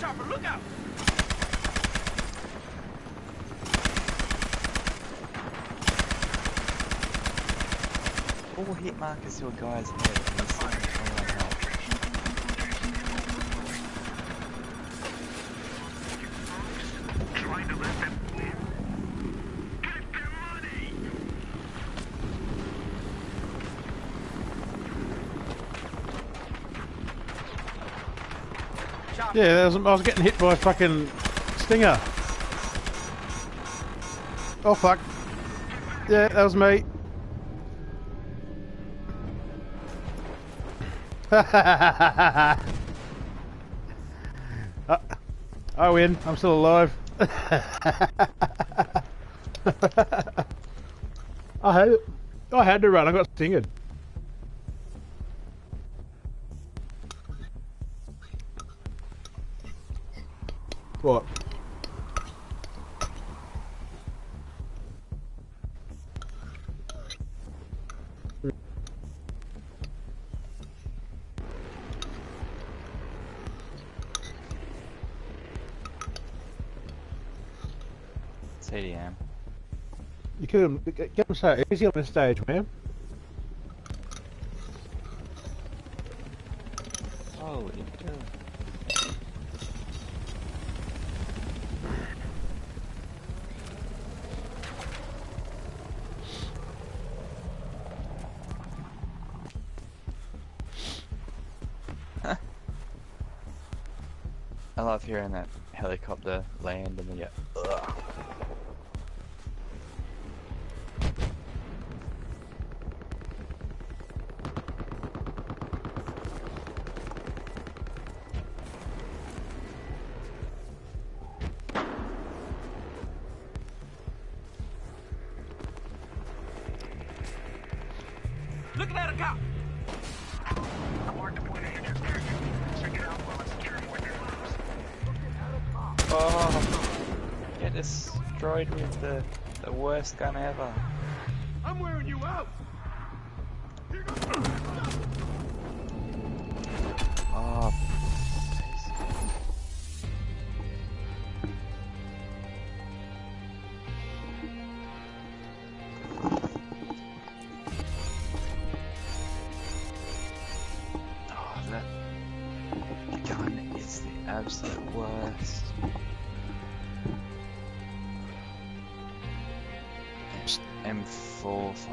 chopper, look out! All hit markers to a guy's head. Trying to let them win. Get their money. Yeah, I was getting hit by a fucking stinger. Oh fuck. Yeah, that was me. I win. I'm still alive. I had to run. I got stinged. What? CDM. You couldn't get them so easy on this stage, man. Holy cow. I love hearing that helicopter land and then you ugh. Looking at a cop! I marked the point of interest there. Check it out while it's securing more airlines. Oh, get destroyed with the worst gun ever. I'm wearing you out! Oh, that gun is the absolute worst. M45.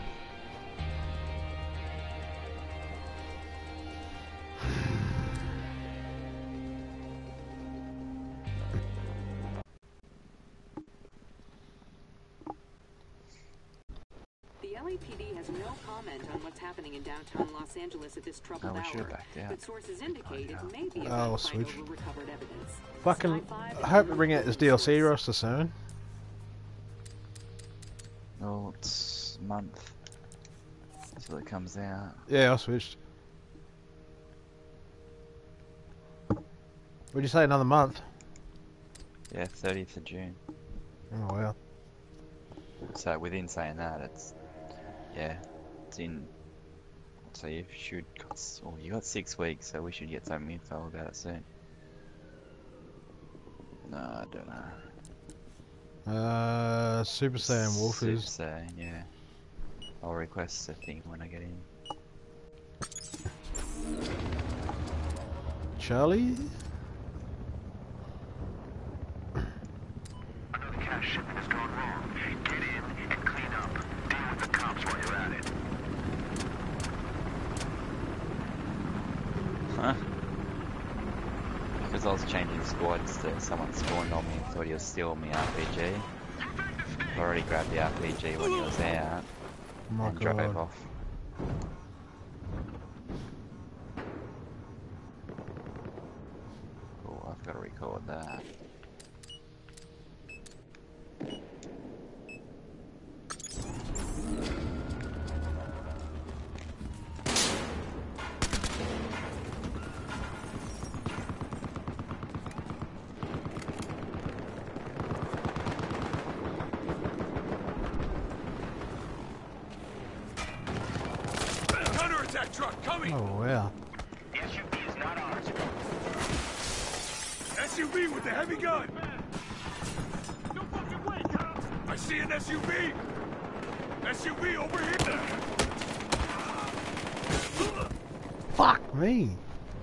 The LAPD has no comment on what's happening in downtown Los Angeles at this troubled hour, but sources indicate it may be a I'll fight switch. over recovered evidence. Fucking, I hope they bring out this DLC roster soon. Oh, it's a month until it comes out. Yeah, I switched. Would you say another month? Yeah, 30th of June. Oh wow. So within saying that, it's yeah, it's in. So you should, well, you got 6 weeks, so we should get some info about it soon. No, I don't know. Super Saiyan Wolf Super is. Saiyan, yeah. I'll request a thing when I get in. Charlie? Another cash shipment has gone wrong. Get in and clean up. Deal with the cops while you're at it. Huh? Because I was changing squads, someone spawned on me and thought he was stealing my RPG. I already grabbed the RPG when he was out and drove off. Oh, I've got to record that. Truck coming! Oh wow. SUV is not ours. SUV with the heavy gun. No fucking way, cops. I see an SUV. SUV over here. Fuck me.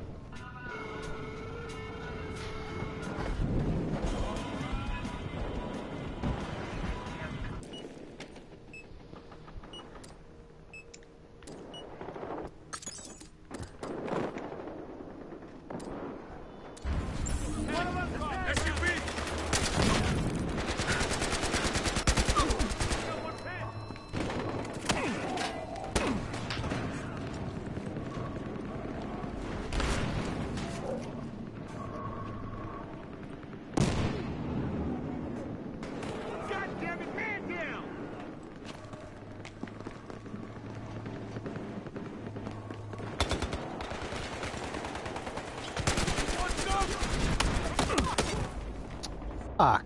Fuck.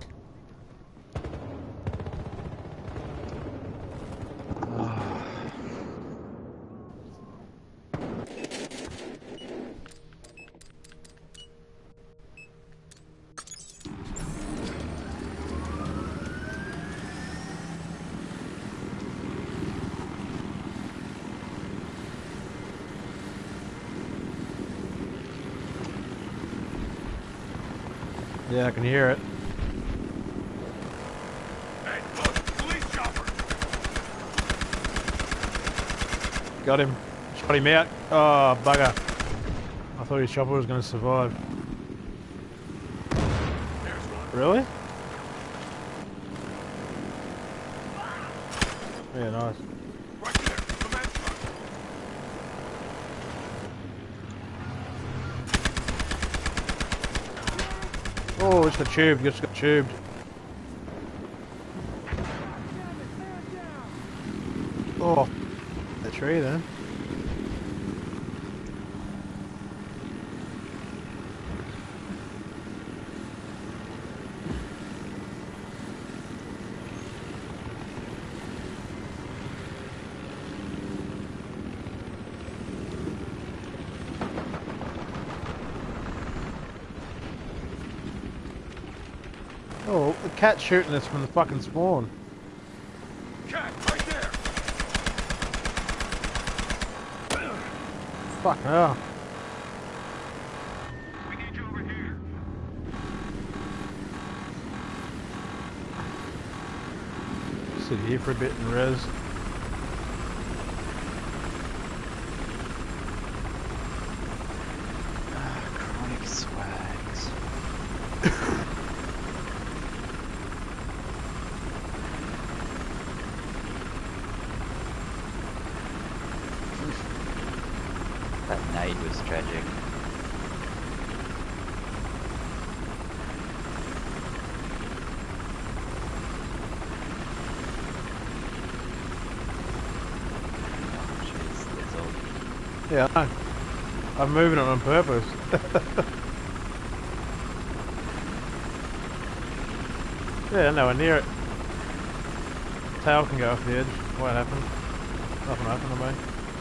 Yeah, I can hear it. Hey, look, police chopper. Got him. Shot him out. Oh, bugger. I thought his chopper was going to survive. There's one. Really? Yeah, nice. Right there. Command truck. Oh, it's got tubed. It's got tubed. Oh, the tree then. Oh, the cat's shooting us from the fucking spawn. Cat, right there. Fuck hell. We need you over here. Sit here for a bit and res. Chronic swags. That nade was tragic. Oh jeez, there's all... Yeah, I know. I'm moving it on purpose. Yeah, nowhere near it. Tail can go off the edge. What happened? Nothing happened to me.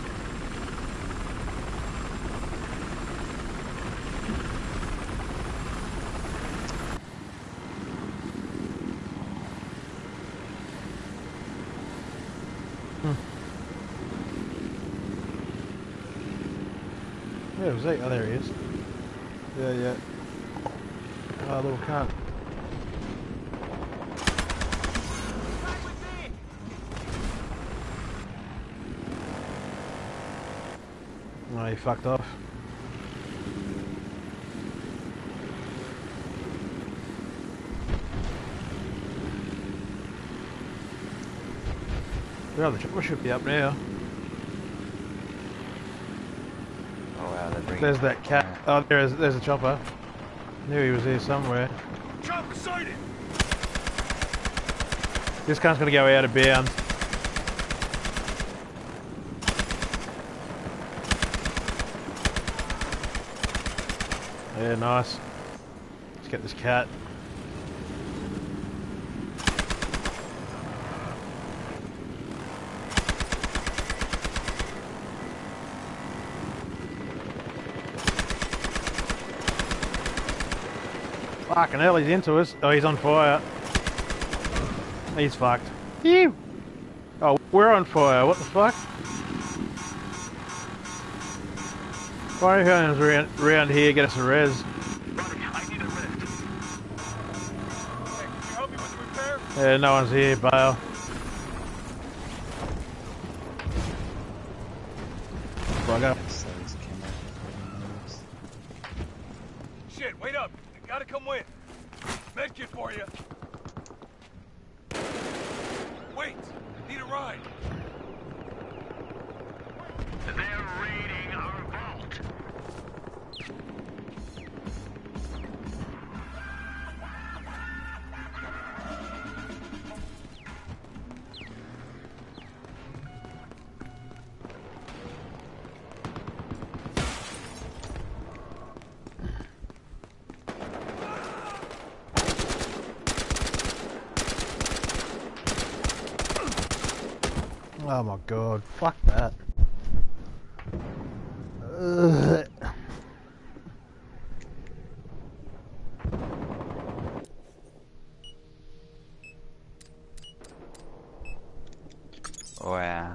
Yeah, was he? Oh, there he is. Yeah, yeah. Oh, little cunt. Oh, he fucked off. Yeah, the chopper should be up now. Oh wow, they're bringing... There's that cat. Oh, there's a chopper. Knew he was here somewhere. Chopper sighted. This cunt's gonna go out of bounds. Yeah, nice. Let's get this cat. Fucking hell, he's into us. Oh, he's on fire. He's fucked. Ew. Oh, we're on fire. What the fuck? Fire guns around here, get us a res. I need a lift. Hey, can you help me with the repair? Yeah, no one's here, bail. Bugger. Shit, wait up. I gotta come with. Medkit for you. Wait, need a ride. They're raiding our vault. Oh my god, fuck that. Ugh. Wow.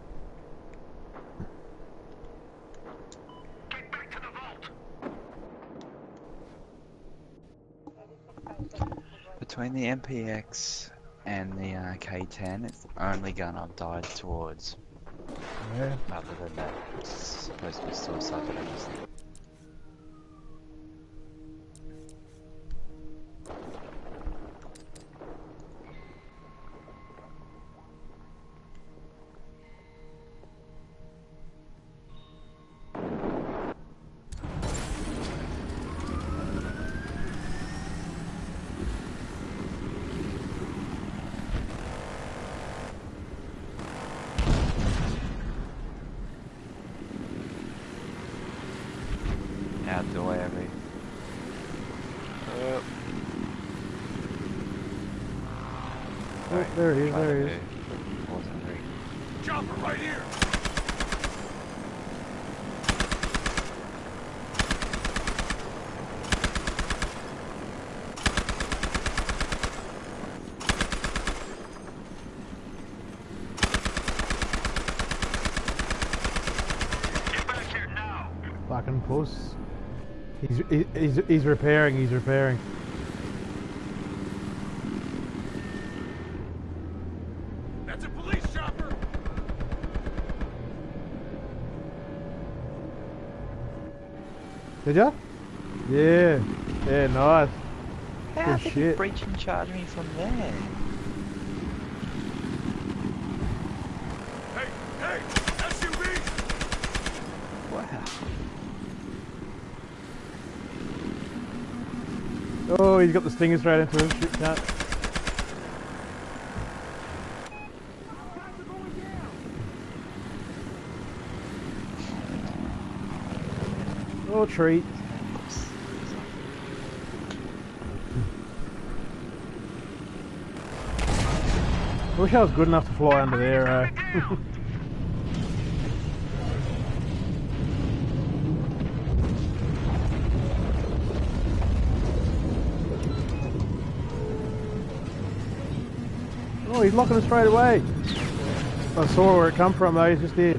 Get back to the vault. Between the MPX and the K10, it's the only gun I've died towards. Yeah. Other than that, it's supposed to be suicide attempts. Out the way of me. Oh, there he is, there he is. Wasn't very Chopper right here. Get back here now. Fucking puss. He's repairing, he's repairing. That's a police chopper. Did ya? Yeah. Yeah, nice. How Good did he shit. breach and charge me from there? Hey, hey, SUV. Wow. Oh, he's got the stinger straight into him. Shit, can't. Oh, treat. I wish I was good enough to fly under there, eh? Oh, he's locking us straight away. I saw where it come from though, he's just here.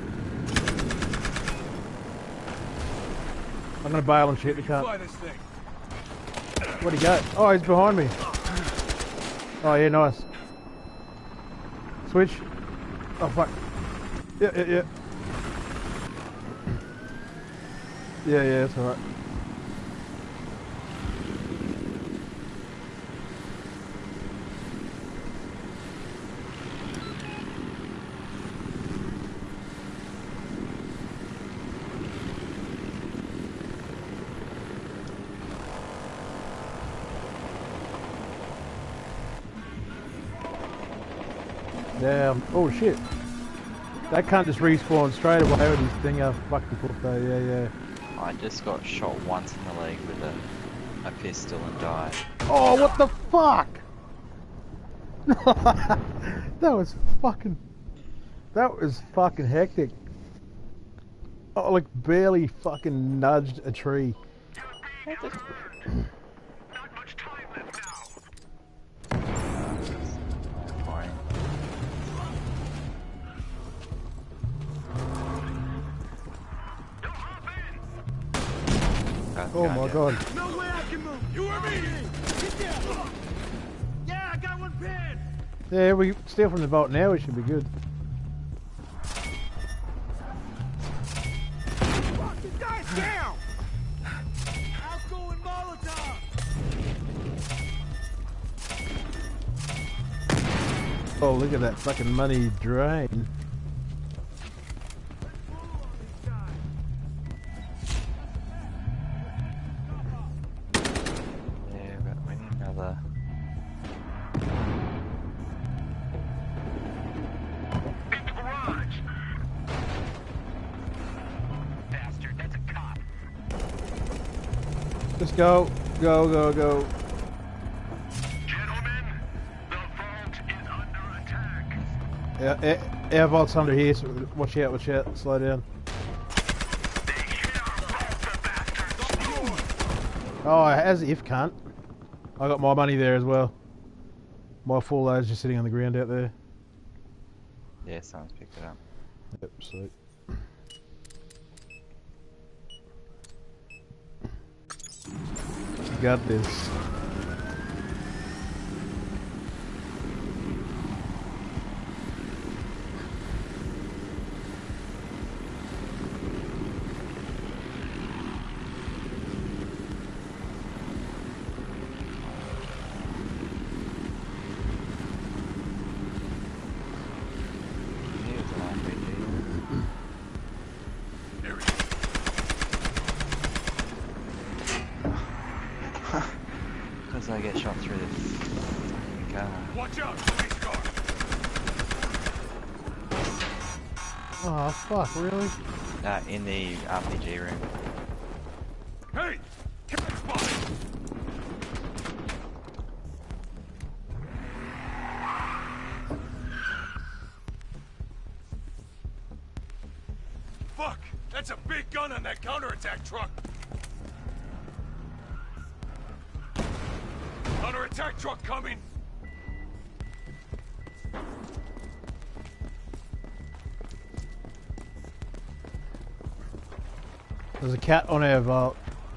I'm gonna bail and shit, we can't. Fly this thing. Where'd he go? Oh, he's behind me. Oh yeah, nice. Switch. Oh fuck. Yeah. Yeah, that's alright. Damn. Oh shit. That can't just respawn straight away with his thing. Fucking cool though. Yeah. I just got shot once in the leg with a pistol and died. Oh, what the fuck? That was fucking hectic. Oh, like barely fucking nudged a tree. Not much time. Oh my god. No way I can move. You or me? Get down. Yeah, I got one pinned. Yeah, we steal from the vault now, we should be good. Fuck, this guy's down. Outgoing Molotov. Oh, look at that fucking money drain. Yeah, but we need another. In the garage! Bastard, that's a cop. Let's go. Go, go, go. Gentlemen, the vault is under attack. Yeah, our vault's under here, so watch out, watch out. Slow down. They hit our vault, the bastards! Oh, as if, cunt. I got my money there as well. My full load's just sitting on the ground out there. Yeah, someone's picked it up. Yep, sweet. Got this. Here's an RPG. There he Because I get shot through this fucking car. is. Watch out, police car. Oh, fuck, really? In the RPG room. Hey, catch spot. Fuck, that's a big gun on that counterattack truck. Counterattack truck coming. There's a cat on our vault.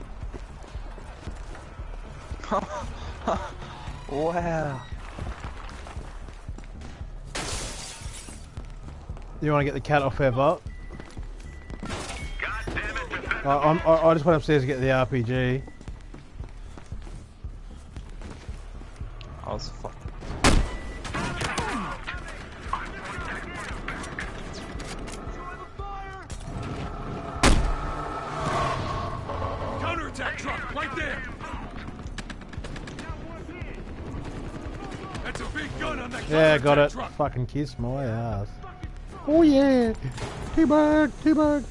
Wow. You want to get the cat off our vault? God damn it, defend I just went upstairs to get the RPG. I was fucking. Counterattack truck, right there. That's a big gun on that Yeah, got counterattack it. truck. Fucking kiss my ass. Oh yeah! T-Bug! T-Bug!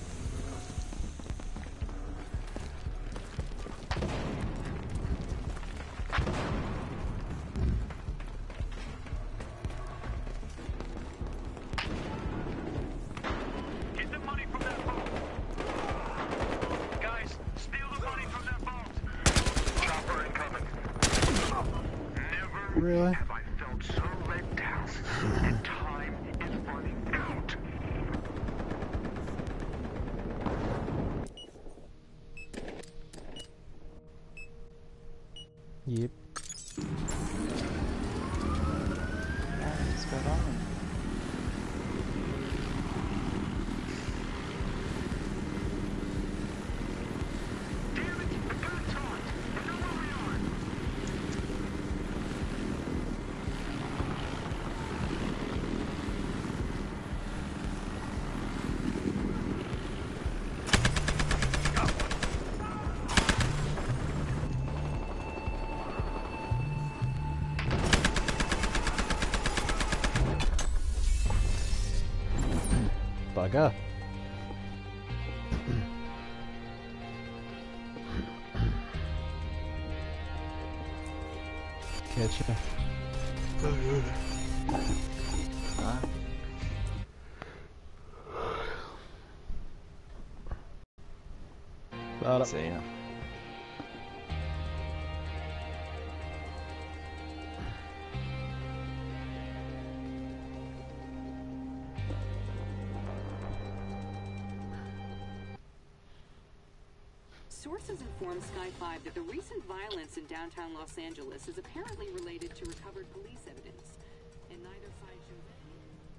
Get the money from that vault. Guys, steal the money from that vault. Chopper incoming. Never Really? have I felt so let down. And time is running out. Yep. What's going on? Damn it, the gun talked. You know where we are. Bugger. Catch ya. Huh? Start up. See ya. Sources inform Sky 5 that the recent violence in downtown Los Angeles is apparently related to recovered police evidence, and neither side shows any...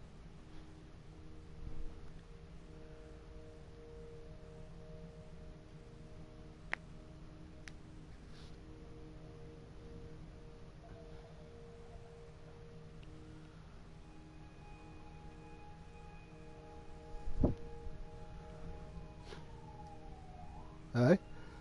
Hey?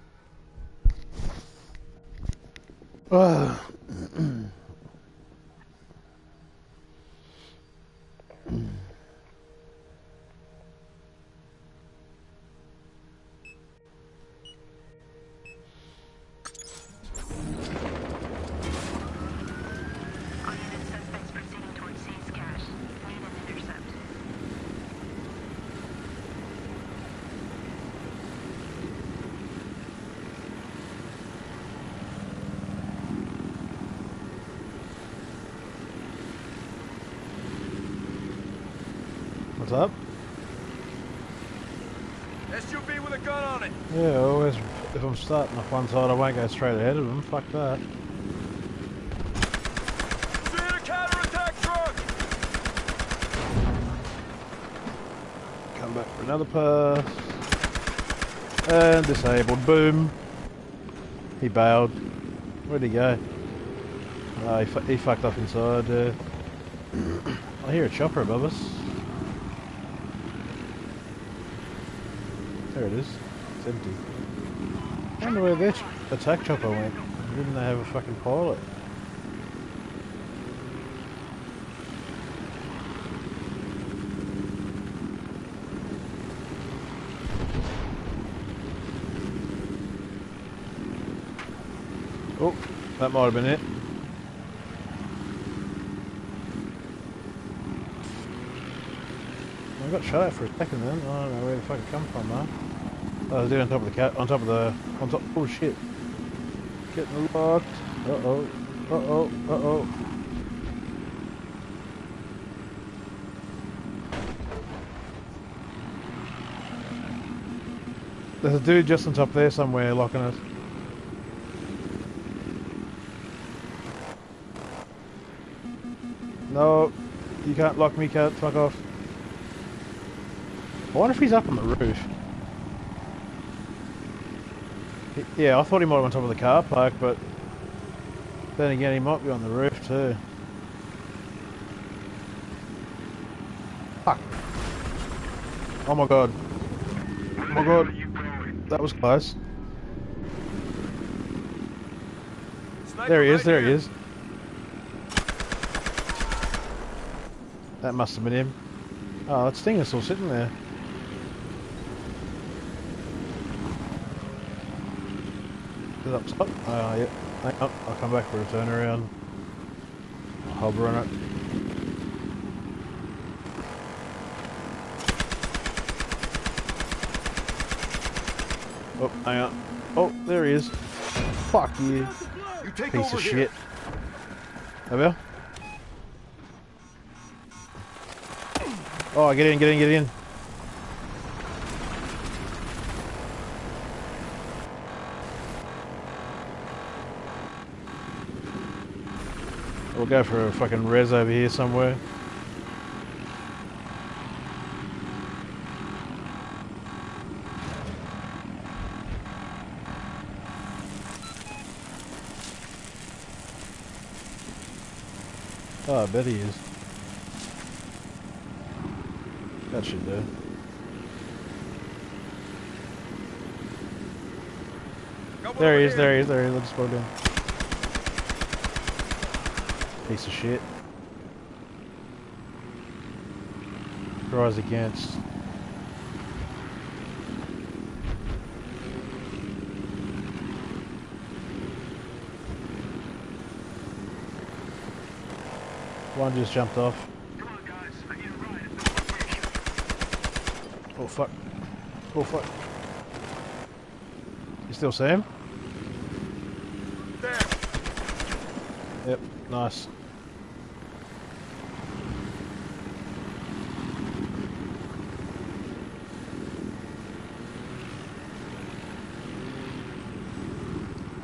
Suspects proceeding towards Seas Cache. Need an intercept. What's up? SUV with a gun on it. Yeah, always. If I'm starting off one side, I won't go straight ahead of them. Fuck that. Seeing a counterattack truck. Come back for another pass. And disabled. Boom. He bailed. Where'd he go? Oh, he fucked up inside. I hear a chopper above us. There it is. It's empty. I wonder where their attack chopper went. Didn't they have a fucking pilot? Oh, that might have been it. I got shot at for a second then. I don't know where the fuck it come from, though. I was doing on top of the cat, on top. Oh shit! Getting locked. Uh-oh. There's a dude just on top there somewhere locking us. No, you can't lock me, cat. Fuck off. I wonder if he's up on the roof. Yeah, I thought he might be on top of the car park, but then again, he might be on the roof too. Fuck. Oh my god. Oh my god. That was close. There he is, there he is. That must have been him. Oh, that Stinger's still sitting there. Is it up top? Oh, yeah. Hang on, I'll come back for a turn around. I'll hover on it. Oh, hang on. Oh, there he is. Fuck you. Piece of shit. Have you? Oh, get in. We'll go for a fucking res over here somewhere. Oh, I bet he is. That should do. There he is. Let's go down. Piece of shit. Rise against. One just jumped off. Come on, guys. I need a ride. Oh fuck. Oh fuck. You still see him? There. Yep, nice.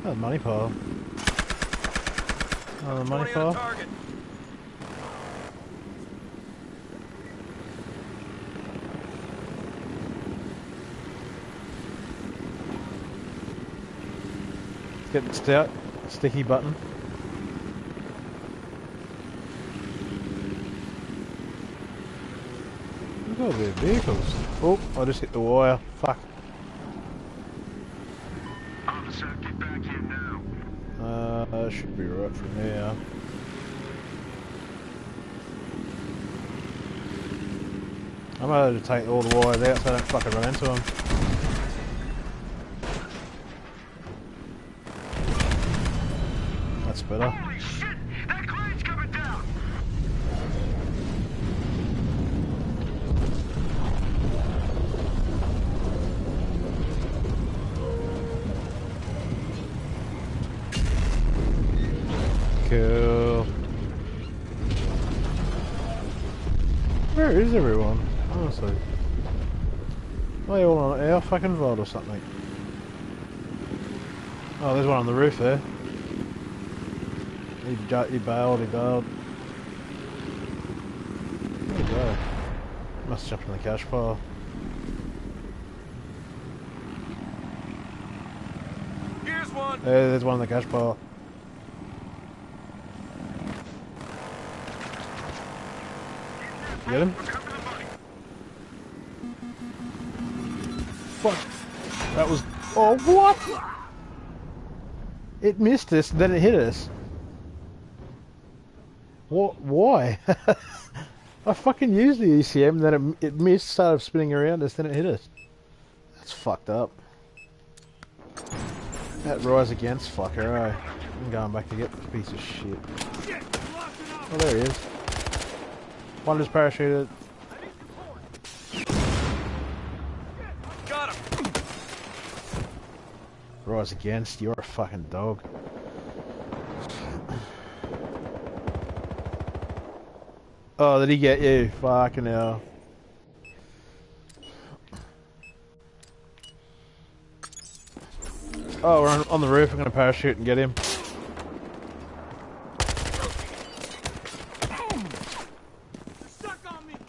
Oh, money pile. Oh, the money 20 on a pile. target. Get the stout, sticky button. Look at all their vehicles. Oh, I just hit the wire. Fuck. Officer, get back here now. That should be right from there. I'm going to take all the wires out so I don't fucking run into them. That's better. Holy shit! That crane's coming down! Cool. Where is everyone? Honestly. Are they all on our fucking VOD or something? Oh, there's one on the roof there. He bailed, he bailed. Where'd he go? Must have jumped in the cash pile. Here's one. There's one in the cash pile. Get him? Fuck. That was... Oh, what? It missed us, then it hit us. What? Why? I fucking used the ECM, then it missed, started spinning around us, then it hit us. That's fucked up. That Rise Against fucker, eh? I'm going back to get this piece of shit. Oh, there he is. One just parachuted. Got him. Rise Against, you're a fucking dog. Oh, did he get you? Fucking hell. Oh, we're on the roof. I'm gonna parachute and get him. Stuck on me.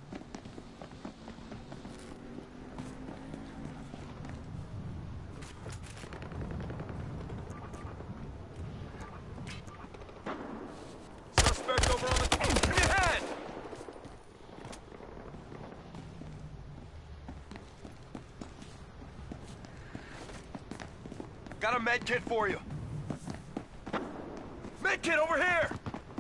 Suspect over on the in your head. Got a med kit for you. Med kit over here.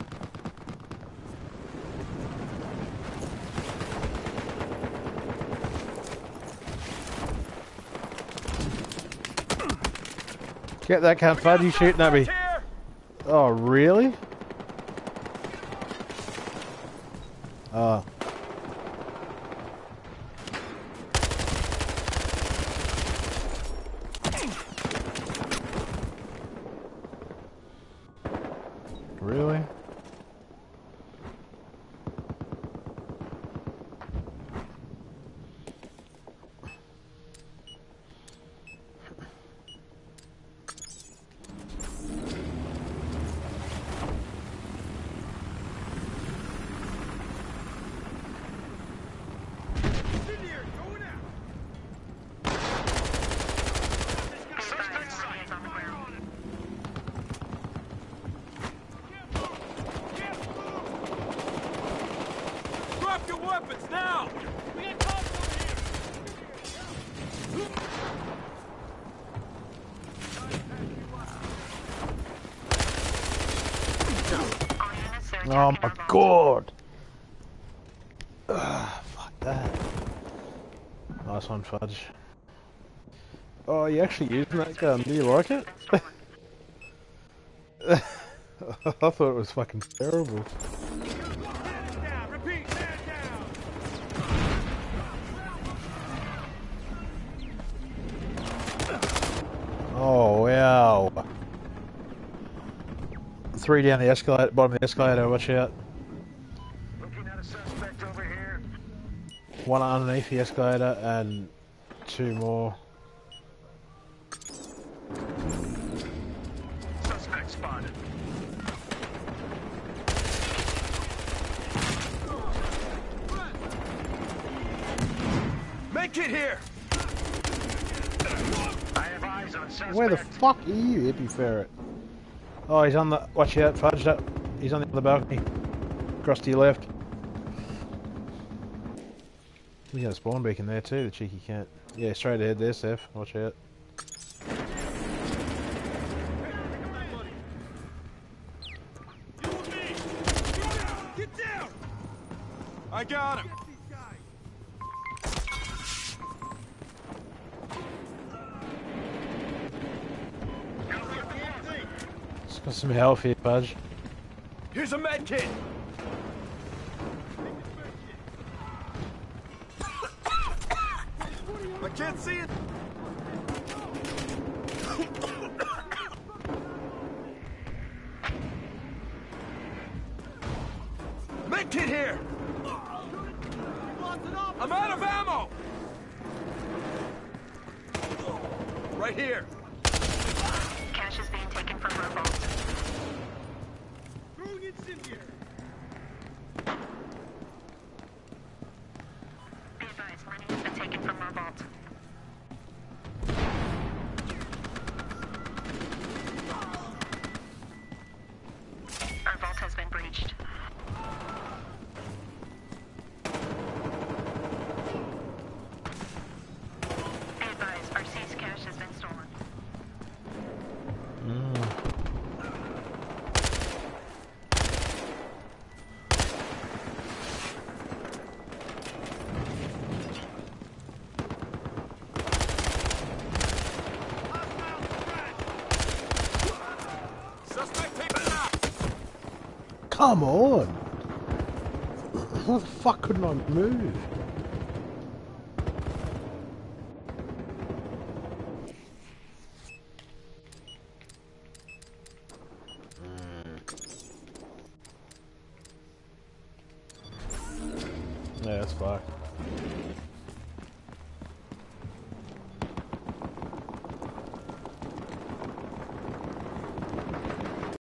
Get that cunt, fud. You shooting at me? Here. Oh, really? Oh. Really? Incendiary, going out. Suspect sighted on the ground. Drop your weapons now! We got cops over here! Oh my god! Ugh, fuck that. Nice one, Fudge. Oh, are you actually using that gun? Do you like it? I thought it was fucking terrible. Man down! Repeat, man down! Oh, wow. 3 down the escalator, bottom of the escalator, watch out. Looking at a suspect over here. 1 underneath the escalator and 2 more. Medkit here! I have eyes on suspect. Where the fuck are you, hippie ferret? Oh, he's on the... Watch out, fudged up. He's on the other balcony. Across to your left. We got a spawn beacon there too, the cheeky cunt. Yeah, straight ahead there, Seth. Watch out. Get down! I got him! It's got some health here, Fudge. Here's a med kit! I can't see it! Med kit here! I'm out of ammo! Right here! Cash is being taken from our vault. Throwing incendiary! Be advised, money has been taken from our vault. Our vault has been breached. Be advised, our seized cash has been stolen. Suspect taken out! Come on! How the fuck couldn't I move? Yeah, that's fucked.